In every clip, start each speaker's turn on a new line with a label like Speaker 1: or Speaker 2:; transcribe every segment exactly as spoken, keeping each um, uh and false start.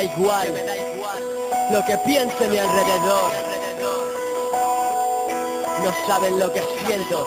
Speaker 1: igual lo que piense mi alrededor. No saben lo que siento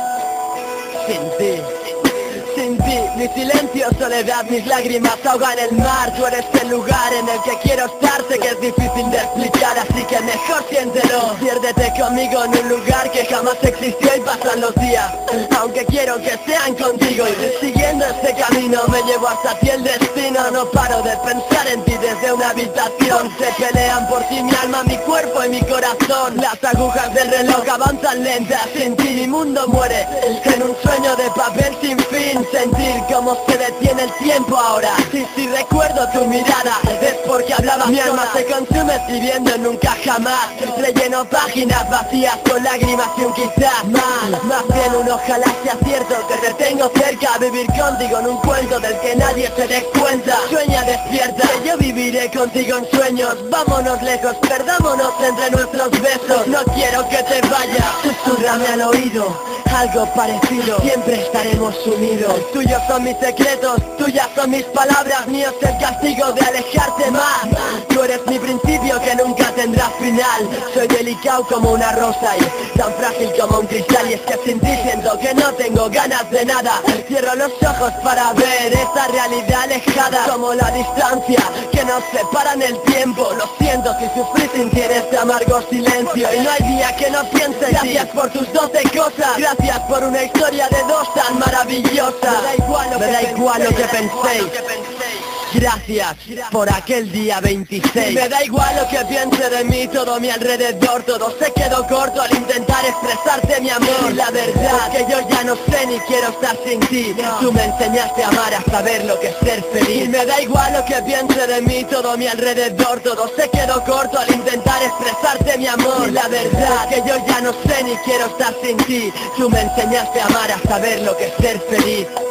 Speaker 1: sin ti. Sin ti, mi silencio, soledad, mis lágrimas ahogan el mar. Tú eres el lugar en el que quiero estar. Sé que es difícil de explicar, así que mejor siéntelo. Piérdete conmigo en un lugar que jamás existió y pasan los días, aunque quiero que sean contigo. Y siguiendo este camino me llevo hasta ti el destino. No paro de pensar en ti desde una habitación. Se pelean por ti mi alma, mi cuerpo y mi corazón. Las agujas del reloj avanzan lentas. Sin ti mi mundo muere en un sueño de papel sin fin. Sentir cómo se detiene el tiempo ahora. Y si recuerdo tu mirada es porque hablaba. Mi alma se consume escribiendo nunca jamás. Relleno páginas vacías con lágrimas y un quizás más. Más bien un ojalá sea cierto que te tengo cerca. Vivir contigo en un cuento del que nadie se dé cuenta. Sueña despierta, que yo viviré contigo en sueños. Vámonos lejos, perdámonos entre nuestros besos. No quiero que te vayas, susurrame al oído algo parecido, siempre estaremos unidos. Tuyos son mis secretos, tuyas son mis palabras. Mío es el castigo de alejarte más. Tú eres mi principio que nunca tendrá final. Soy delicado como una rosa y tan frágil como un cristal. Y es que sin ti siento que no tengo ganas de nada. Cierro los ojos para ver esa realidad alejada, como la distancia que nos separa en el tiempo. Lo siento si sufrí sin ti en este amargo silencio. Y no hay día que no piense en ti. Gracias por tus doce cosas, gracias por una historia de dos tan maravillosa. Me da igual lo, me que, da igual lo que penséis. Gracias por aquel día veintiséis. Me da igual lo que piense de mí, todo mi alrededor. Todo se quedó corto al intentar expresarte mi amor. La verdad que yo ya no sé ni quiero estar sin ti. Tú me enseñaste a amar, a saber lo que es ser feliz. Y me da igual lo que piense de mí, todo mi alrededor. Todo se quedó corto al intentar expresarte mi amor. La verdad que yo ya no sé ni quiero estar sin ti. Tú me enseñaste a amar, a saber lo que es ser feliz.